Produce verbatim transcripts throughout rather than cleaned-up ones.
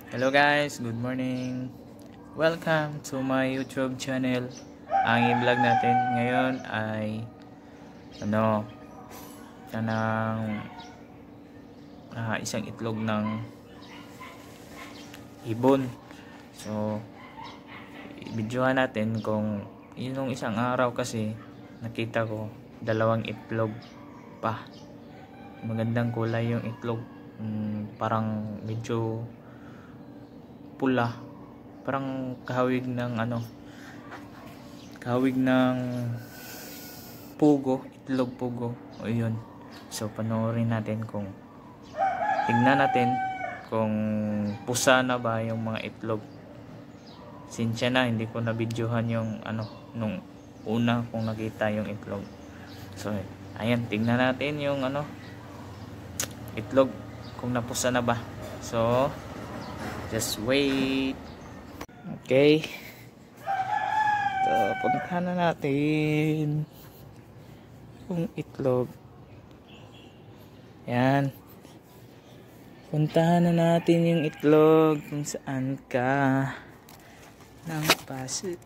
Hello guys, good morning. Welcome to my YouTube channel. Ang i-vlog natin ngayon ay ano, kanang uh, isang itlog ng ibon. So, i-videohan natin kung yun isang araw kasi nakita ko dalawang itlog pa. Magandang kulay yung itlog. Hmm, parang medyo pula, parang kahawig ng ano kahawig ng pugo, itlog pugo o yun. So panoorin natin kung tignan natin kung pusa na ba yung mga itlog. Sinsya na hindi ko na videohan yung ano nung una kong nakita yung itlog. So ayan, tignan natin yung ano itlog kung napusa na ba. So just wait. Okay. So, puntahan na natin yung itlog. Yan. Puntahan na natin yung itlog kung saan ka nang pasok.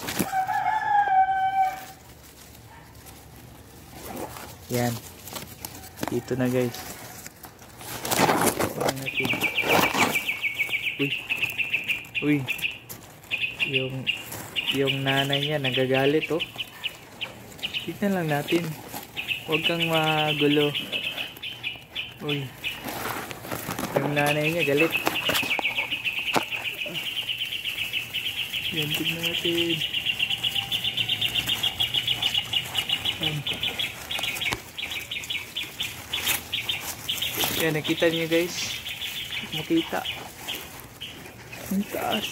Yan. Dito na guys. Puntahan natin. Uy. Uy. Yung yung nanay niya nagagalit oh. Tignan lang natin. Huwag kang magulo. Uy. Yung nanay niya galit. Yan, tignan natin. Yan. Yan, nakita niyo guys. Makita. Ang taas.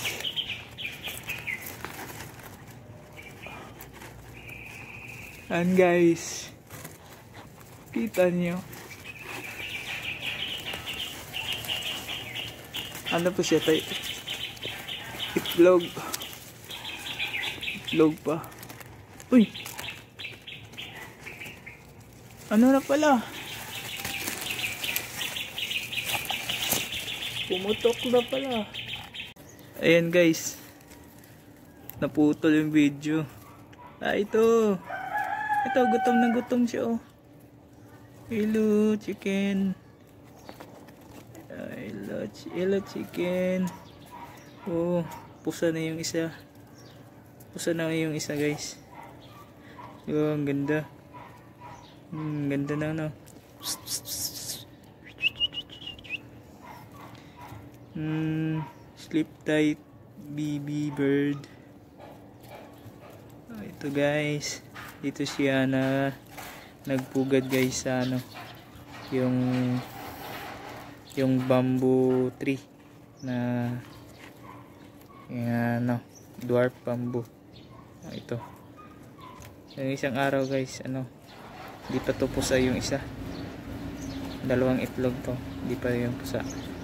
Ayan guys. Kita nyo. Ano po siya tayo? Itlog. Itlog pa. Uy. Ano na pala? Pumutok na pala. Ayan guys, naputol yung video. Ah, ito. Ito, gutom na gutom siya oh. Hello chicken. Hello, hello chicken. Oh, pusa na yung isa. Pusa na yung isa guys. Oh, ang ganda. Hmm, ganda na no. Hmm, sleep tight baby bird. Oh, ito guys, dito siya na nagpugad guys sa ano yung yung bamboo tree na yan no, dwarf bamboo. Oh, ito yung isang araw guys, ano hindi pa to pusa yung isa, dalawang itlog to, hindi pa yung pusa.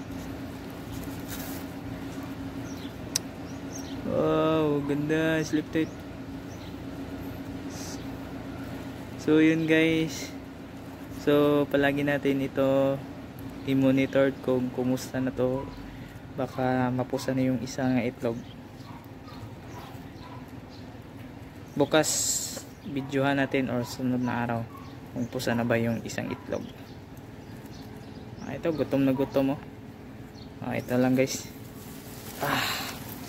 Wow, ganda, sleep tight. So yun guys. So palagi natin ito i-monitor kung kumusta na to. Baka mapusa na yung isang itlog. Bukas videohan natin or sunod na araw kung pusa na ba yung isang itlog. Ah, ito gutom na gutom oh. Ah, ito lang guys. Ah.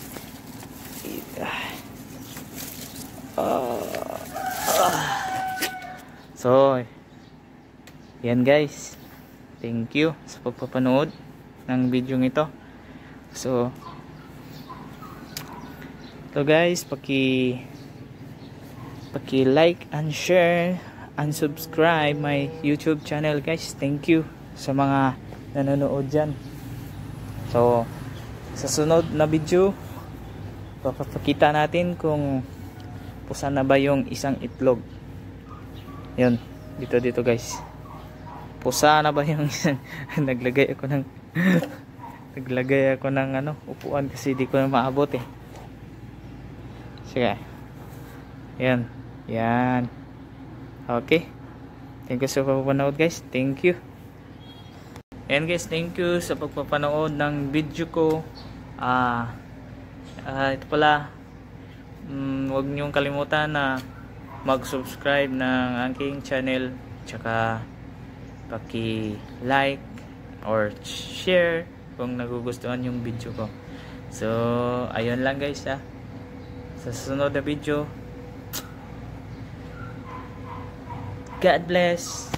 Uh, uh. So yan guys, thank you sa pagpapanood ng video ito. So ito guys, paki paki like and share and subscribe my YouTube channel guys. Thank you sa mga nanonood dyan. So sa sunod na video papakita natin kung pusa na ba yung isang itlog. Yun, dito dito guys. Pusa na ba yung isang naglagay ako ng naglagay ako ng ano, upuan kasi di ko na maabot eh. Sige. Yan. Yan. Okay. Thank you so much for panood guys. Thank you. Ayan guys, thank you sa pagpapanood ng video ko. Ah, ah ito pala, um, huwag niyong kalimutan na mag-subscribe ng aking channel, tsaka paki-like or share kung nagugustuhan yung video ko. So, ayun lang guys ha. Sa susunod na video, God bless.